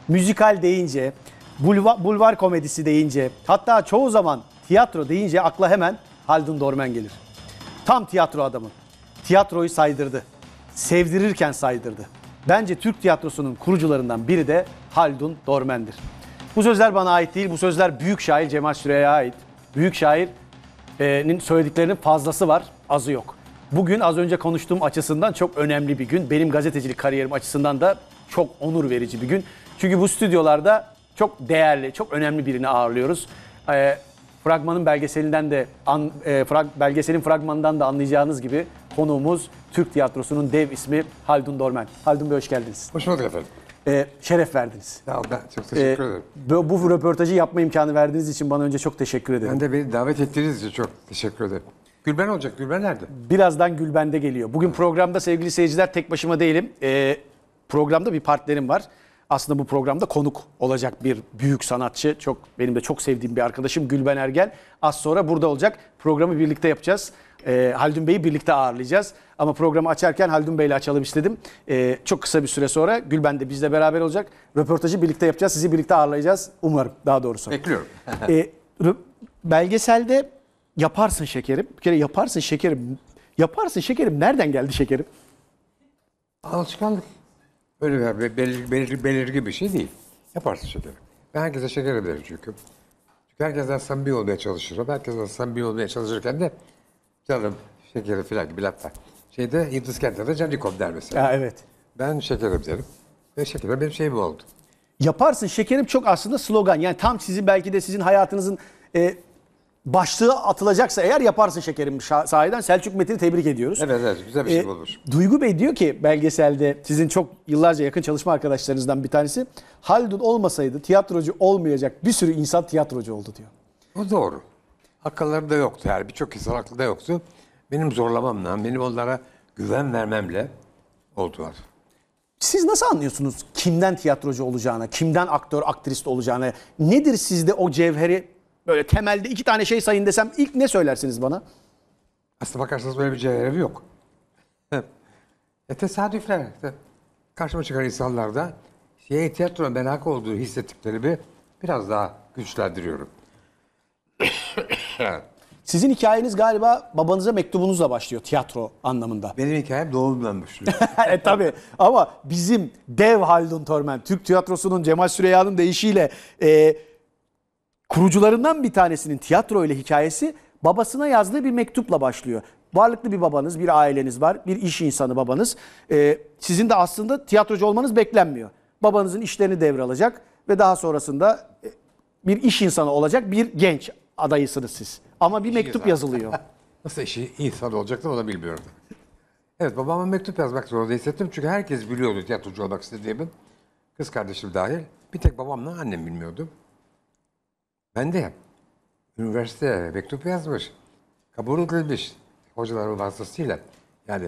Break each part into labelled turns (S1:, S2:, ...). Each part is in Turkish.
S1: müzikal deyince, bulvar komedisi deyince, hatta çoğu zaman tiyatro deyince akla hemen Haldun Dormen gelir. Tam tiyatro adamı. Tiyatroyu saydırdı. Sevdirirken saydırdı. Bence Türk tiyatrosunun kurucularından biri de Haldun Dormen'dir. Bu sözler bana ait değil. Bu sözler büyük şair Cemal Süreya'ya ait. Büyük şairin söylediklerinin fazlası var, azı yok. Bugün az önce konuştuğum açısından çok önemli bir gün. Benim gazetecilik kariyerim açısından da çok onur verici bir gün. Çünkü bu stüdyolarda çok değerli, çok önemli birini ağırlıyoruz. Fragmanın belgeselinden de belgeselin fragmanından da anlayacağınız gibi konuğumuz Türk tiyatrosunun dev ismi Haldun Dormen. Haldun Bey hoş geldiniz.
S2: Hoş bulduk efendim.
S1: Şeref verdiniz.
S2: Ya ben çok teşekkür ederim.
S1: Bu röportajı yapma imkanı verdiğiniz için bana önce çok teşekkür ederim.
S2: Ben de beni davet ettiğiniz için çok teşekkür ederim. Gülben olacak. Gülben nerede?
S1: Birazdan Gülben'de geliyor. Bugün programda sevgili seyirciler tek başıma değilim. Programda bir partnerim var. Aslında bu programda konuk olacak bir büyük sanatçı. Benim de çok sevdiğim bir arkadaşım Gülben Ergel. Az sonra burada olacak. Programı birlikte yapacağız. Haldun Bey'i birlikte ağırlayacağız. Ama programı açarken Haldun Bey'le açalım istedim. Çok kısa bir süre sonra Gülben de bizle beraber olacak. Röportajı birlikte yapacağız. Sizi birlikte ağırlayacağız. Umarım daha doğrusu.
S2: Bekliyorum.
S1: Belgeselde yaparsın şekerim. Bir kere yaparsın şekerim. Yaparsın şekerim nereden geldi şekerim?
S2: Alışkanlık. Öyle belirgi bir şey değil. Yaparsın şekerim. Ben herkese şeker ederim çünkü. Çünkü herkesten samimi olmaya çalışırım. Herkesten samimi olmaya çalışırken de canım şekeri falan gibi laf var. Yıldız Kent'te Canikom der mesela.
S1: Ya, evet.
S2: Ben şekerim derim. Ve şekerim benim şeyim oldu.
S1: Yaparsın şekerim çok aslında slogan. Yani tam sizin belki de sizin hayatınızın başlığı atılacaksa eğer yaparsın şekerim sahiden Selçuk Metin'i tebrik ediyoruz.
S2: Evet güzel bir şey olmuş.
S1: Duygu Bey diyor ki belgeselde sizin çok yıllarca yakın çalışma arkadaşlarınızdan bir tanesi Haldun olmasaydı tiyatrocu olmayacak bir sürü insan tiyatrocu oldu diyor.
S2: O doğru. Akıllarında yoktu yani birçok insan aklında yoktu. Benim zorlamamla, benim onlara güven vermemle oldular.
S1: Siz nasıl anlıyorsunuz kimden tiyatrocu olacağını, kimden aktör, aktrist olacağını? Nedir sizde o cevheri böyle temelde iki tane şey sayın desem ilk ne söylersiniz bana?
S2: Aslına bakarsanız böyle bir cevheri yok. Tesadüfler. Karşıma çıkan insanlarda tiyatro merakı olduğu hissettiklerimi biraz daha güçlendiriyorum.
S1: Sizin hikayeniz galiba babanıza mektubunuzla başlıyor tiyatro anlamında.
S2: Benim hikayem doğumdan başlıyor.
S1: Tabii ama bizim dev Haldun Dormen, Türk tiyatrosunun Cemal Süreya'nın deyişiyle kurucularından bir tanesinin tiyatro ile hikayesi babasına yazdığı bir mektupla başlıyor. Varlıklı bir babanız, bir aileniz var, bir iş insanı babanız. Sizin de aslında tiyatrocu olmanız beklenmiyor. Babanızın işlerini devralacak ve daha sonrasında bir iş insanı olacak bir genç adayısınız siz. Ama bir mektup yazılıyor.
S2: Nasıl işi insan olacaktı onu bilmiyorum. Evet babama mektup yazmak zorunda hissettim. Çünkü herkes biliyordu tiyatrocu olmak istediğimi. Kız kardeşim dahil. Bir tek babamla annem bilmiyordu. Ben de üniversiteye mektup yazmış. Kabul edilmiş. Hocaların vasıtasıyla. Yani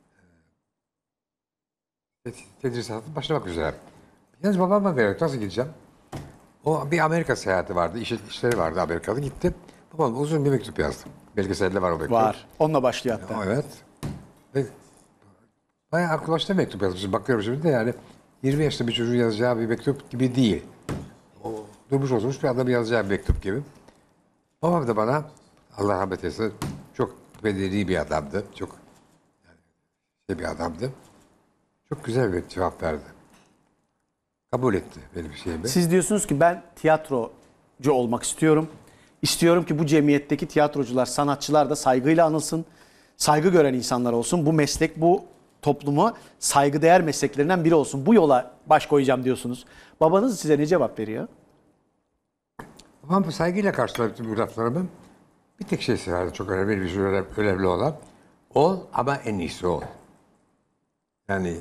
S2: tedrisatı başlamak üzere. Yalnız babama vererek nasıl gideceğim? O bir Amerika seyahati vardı. İşleri vardı Amerika'da. Gittim. Babam uzun bir mektup yazdım. Belgeselde var o mektup.
S1: Var. Onunla başlıyor hatta.
S2: Evet. Ve bayağı aklı başta mektup yazmışım. Bakıyorum şimdi de yani 20 yaşında bir çocuğun yazacağı bir mektup gibi değil. O durmuş oturmuş bir adamın yazacağı bir mektup gibi. Babam da bana Allah rahmet eylesin çok medeni bir adamdı. Çok bir adamdı. Çok güzel bir cevap verdi. Kabul etti benim şeyimi.
S1: Siz diyorsunuz ki ben tiyatrocu olmak istiyorum. İstiyorum ki bu cemiyetteki tiyatrocular, sanatçılar da saygıyla anılsın. Saygı gören insanlar olsun. Bu meslek, bu toplumu saygıdeğer mesleklerinden biri olsun. Bu yola baş koyacağım diyorsunuz. Babanız size ne cevap veriyor?
S2: Babam bu saygıyla karşıladı bu laflarımı. Bir tek şey vardı çok önemli bir şey önemli olan. Ol ama en iyisi ol. Yani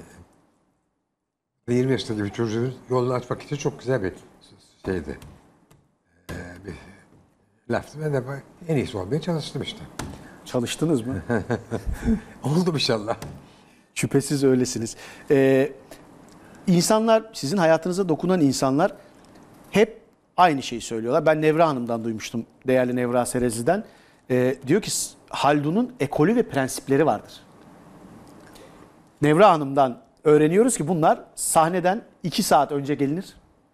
S2: 20 yaşındaki bir çocuğun yolunu açmak için çok güzel bir şeydi. Bir laftı. Ben de en iyisi olmaya çalıştım işte.
S1: Çalıştınız mı?
S2: Oldu inşallah.
S1: Şüphesiz öylesiniz. İnsanlar, sizin hayatınıza dokunan insanlar hep aynı şeyi söylüyorlar. Ben Nevra Hanım'dan duymuştum, değerli Nevra Serezli'den. Diyor ki Haldun'un ekolü ve prensipleri vardır. Nevra Hanım'dan öğreniyoruz ki bunlar sahneden 2 saat önce gelinir.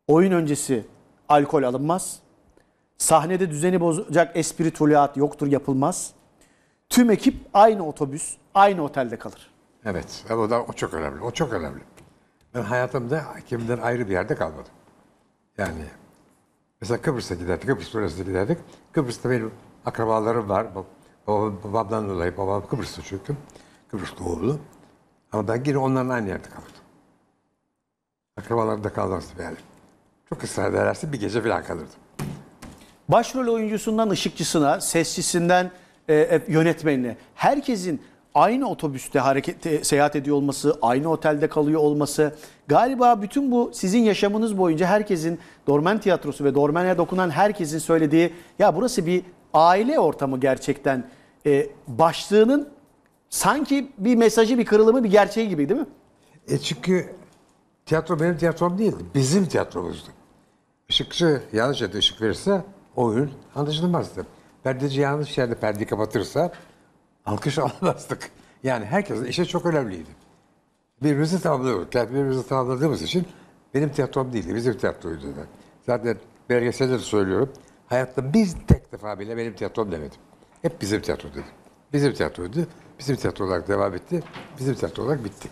S1: oyun öncesi alkol alınmaz. Sahnede düzeni bozacak espritüeliyat yoktur, yapılmaz. Tüm ekip aynı otobüs, aynı otelde kalır.
S2: Evet. O çok önemli. O çok önemli. Ben hayatımda kimden ayrı bir yerde kalmadım. Yani mesela Kıbrıs'a giderdik, Kıbrıs turizmine giderdik. Kıbrıs'ta benim akrabalarım var. Babamdan dolayı, babam Kıbrıs'ta çünkü. Kıbrıs doğumlu. Ama ben yine onlarla aynı yerde kalırdım. Akrabalarım da kalmazdı yani. Çok ısrar ederlerse bir gece falan kalırdım.
S1: Başrol oyuncusundan ışıkçısına, sesçisinden yönetmenine herkesin aynı otobüste seyahat ediyor olması, aynı otelde kalıyor olması, galiba bütün bu sizin yaşamınız boyunca herkesin, Dormen Tiyatrosu ve Dormen'e dokunan herkesin söylediği, ya burası bir aile ortamı gerçekten, başlığının sanki bir mesajı, bir kırılımı, bir gerçeği gibi, değil mi?
S2: Çünkü tiyatro benim tiyatrom değildi. Bizim tiyatromuzdu. Işıkçı yanlış yerde ışık verirse oyun anlaşılmazdı. Perdeci yanlış yerde perdeyi kapatırsa alkış alamazdık. Yani herkesin işi çok önemliydi. Birbirimizi tamamlıyorduk. Birbirimizi tamamladığımız için benim tiyatrom değildi. Bizim tiyatroydu da. Zaten belgeselde de söylüyorum. Hayatta bir tek defa bile benim tiyatrom demedim. Hep bizim tiyatro dedim. Bizim tiyatroydu. Bizim tiyatro olarak devam etti. Bizim tiyatro olarak bitti.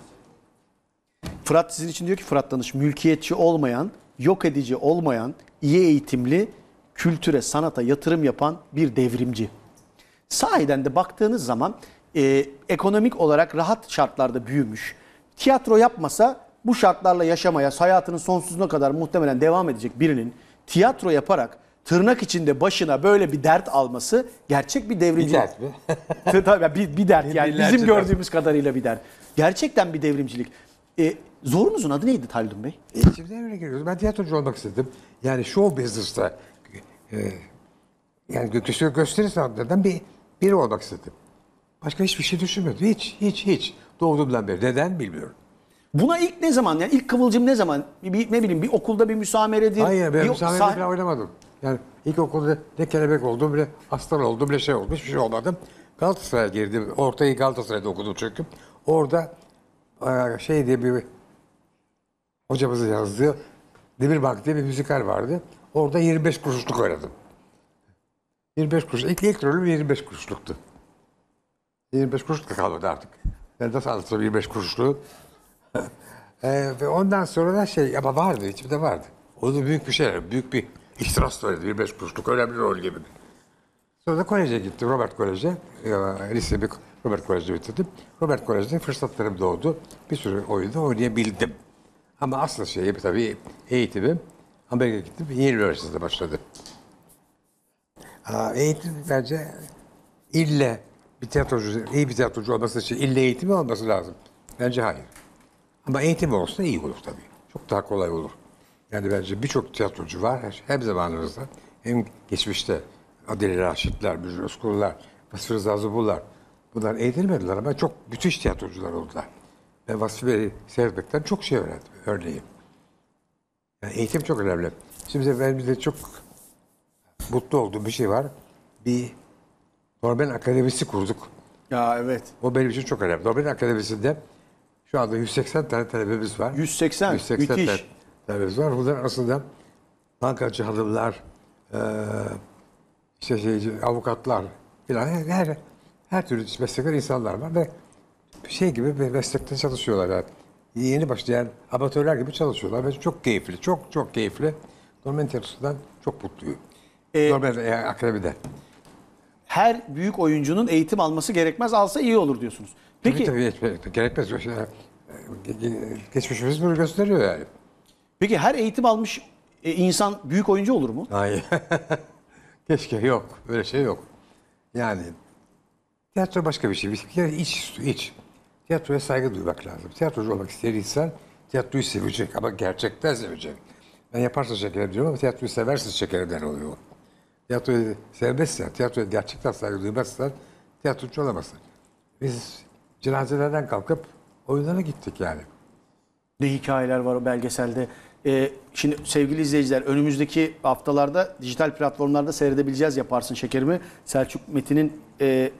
S1: Fırat sizin için diyor ki, Fırat Danış, mülkiyetçi olmayan, yok edici olmayan, iyi eğitimli, kültüre, sanata yatırım yapan bir devrimci. Sahiden de baktığınız zaman ekonomik olarak rahat şartlarda büyümüş. Tiyatro yapmasa bu şartlarla yaşamaya, hayatının sonsuzluğuna kadar muhtemelen devam edecek birinin tiyatro yaparak tırnak içinde başına böyle bir dert alması gerçek bir devrimcilik.
S2: Bir dert mi?
S1: Tabii bir dert yani,
S2: Binlerce
S1: bizim
S2: dert.
S1: gördüğümüz kadarıyla bir dert. Gerçekten bir devrimcilik. Zorunuzun adı neydi Haldun Bey?
S2: Şimdi öyle geliyoruz. Ben tiyatrocu olmak istedim. Yani show business'ta yani gösteri sanatlarından biri olmak istedim. Başka hiçbir şey düşünmedim. Hiç. Doğduğumdan beri. Neden bilmiyorum.
S1: Buna ilk ne zaman, yani ilk kıvılcım ne zaman? Ne bileyim, bir okulda bir müsameredir.
S2: Hayır, ben
S1: bir
S2: müsaade falan oynamadım. Yani ilkokulda ne kelebek oldum, bile aslan oldum, bile şey olmuş, bir şey olmadım. Galatasaray'a girdim. Ortayı Galatasaray'da okudum çünkü. Orada şey diye bir hocamızın yazdığı Demirbank diye bir müzikal vardı. Orada 25 kuruşluk oynadım. 25 kuruş. İlk rolüm 25 kuruşluktu. 25 kuruş da kalmadı artık. Ben nasıl anlatsam 25 kuruşluğu. Ve ondan sonra da şey, ama vardı, içimde vardı. O da büyük bir şey, büyük bir ihtiras oynadı. 25 kuruşluk önemli rol gibi. Sonra da koleje gittim, Robert Kolej'e. Lisemi Robert Kolej'de bitirdim. Robert Kolej'de fırsatlarım doğdu. Bir sürü oyunda oynayabildim. Ama asıl şey tabii eğitimim. Amerika'ya gittim, Yale Üniversitesi'nde başladı. Eğitim bence ille bir tiyatrocu, iyi bir tiyatrocu olması için ille eğitimi olması lazım. Bence hayır. Ama eğitim olsa iyi olur tabii. Çok daha kolay olur. Yani bence birçok tiyatrocu var. Hem zamanımızda hem geçmişte. Adile Raşitler, Müjde Özkullar, Vasfi Rıza Zıbullar. Bunlar eğitilmediler ama çok müthiş tiyatrocular oldular. Ben Vasfi Bey'i seyretmekten çok şey öğrendim. Örneğin. Yani eğitim çok önemli. Şimdi ben bir de çok mutlu olduğum bir şey var. Bir Dormen Akademisi kurduk.
S1: Ya evet.
S2: O benim için çok önemli. Dormen Akademisi'nde şu anda 180 tane talebemiz var.
S1: 180,
S2: 180
S1: müthiş.
S2: tane talebemiz var. Bunlar aslında bankacı hanımlar, avukatlar filan her türlü meslekler insanlar var ve şey gibi bir meslekte çalışıyorlar. Yani. Yeni başlayan amatörler gibi çalışıyorlar ve çok keyifli, çok keyifli. Dormen Tiyatrosu'ndan çok mutluyum. Dormen Akademi'den.
S1: Her büyük oyuncunun eğitim alması gerekmez, alsa iyi olur diyorsunuz. Peki,
S2: Tabii, gerekmez. Geçmişimiz bunu gösteriyor yani.
S1: peki her eğitim almış insan büyük oyuncu olur mu?
S2: Hayır. Keşke yok. Böyle şey yok. Yani tiyatro başka bir şey. Bir kere iç. Tiyatroya saygı duymak lazım. Tiyatrocu olmak isteyen insan tiyatroyu sevecek ama gerçekten sevecek. Ben yaparsa şekerim diyorum ama tiyatroyu seversin şekerimden oluyor. Tiyatroyu sevmezsen, tiyatroya gerçekten saygı duymazsan tiyatrocu olamazsın. Biz cenazelerden kalkıp oyunlara gittik yani.
S1: Ne hikayeler var o belgeselde. Şimdi sevgili izleyiciler, önümüzdeki haftalarda dijital platformlarda seyredebileceğiz Yaparsın Şekerimi. Selçuk Metin'in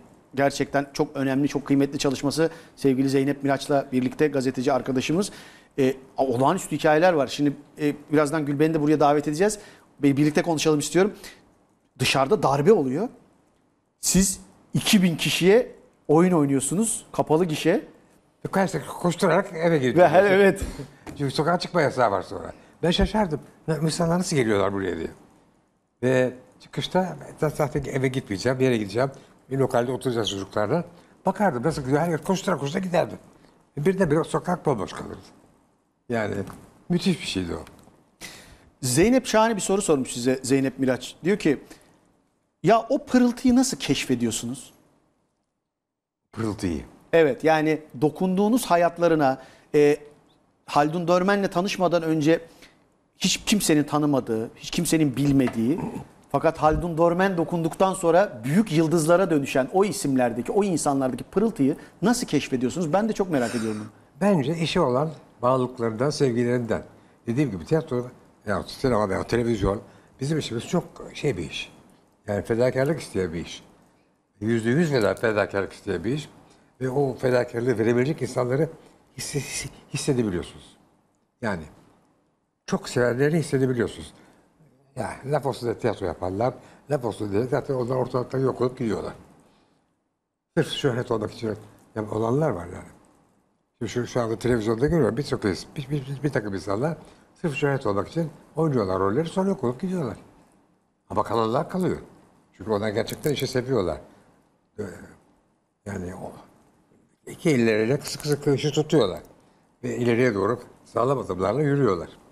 S1: gerçekten çok önemli, çok kıymetli çalışması sevgili Zeynep Miraç'la birlikte, gazeteci arkadaşımız. Olağanüstü hikayeler var. Şimdi birazdan Gülben'i de buraya davet edeceğiz. Birlikte konuşalım istiyorum. Dışarıda darbe oluyor. Siz 2000 kişiye oyun oynuyorsunuz. Kapalı gişe.
S2: Kaçta koşturarak eve
S1: Ve
S2: girdim.
S1: evet.
S2: Çünkü sokağa çıkma yasağı var sonra. Ben şaşardım. İnsanlar nasıl geliyorlar buraya diye. Ve çıkışta zaten eve gitmeyeceğim, bir yere gideceğim. Bir lokalde oturacağız çocuklarla. Bakardım nasıl gidiyor. Herkes koştura giderdi. Birden bir sokak bomboş kalırdı. Yani müthiş bir şeydi o.
S1: Zeynep şahane bir soru sormuş size, Zeynep Miraç. Diyor ki ya o pırıltıyı nasıl keşfediyorsunuz?
S2: Pırıltıyı.
S1: Evet, yani dokunduğunuz hayatlarına Haldun Dörmen'le tanışmadan önce hiç kimsenin tanımadığı, hiç kimsenin bilmediği, fakat Haldun Dörmen dokunduktan sonra büyük yıldızlara dönüşen o isimlerdeki, o insanlardaki pırıltıyı nasıl keşfediyorsunuz? Ben de çok merak ediyorum bunu.
S2: Bence işe olan bağlılıklarından, sevgilerinden. Dediğim gibi tiyatro, ya sinema veya televizyon bizim işimiz çok şey bir iş. Yani fedakarlık isteyen bir iş. %100 fedakarlık isteyen bir iş. Ve o fedakarlığı verebilecek insanları hissedebiliyorsunuz. Yani çok sevenleri hissedebiliyorsunuz. Ya laf olsun diye tiyatro yaparlar. Laf olsun diye zaten onlar ortalıktan yok olup gidiyorlar. Sırf şöhret olmak için olanlar var yani. Şimdi şu anda televizyonda görüyorum bir takım insanlar sırf şöhret olmak için oynuyorlar rolleri, sonra yok olup gidiyorlar. Ama kalanlar kalıyor. Çünkü onlar gerçekten işi seviyorlar. Yani o iki elleriyle sıkı sıkı işi tutuyorlar. Ve ileriye doğru sağlam adımlarla yürüyorlar.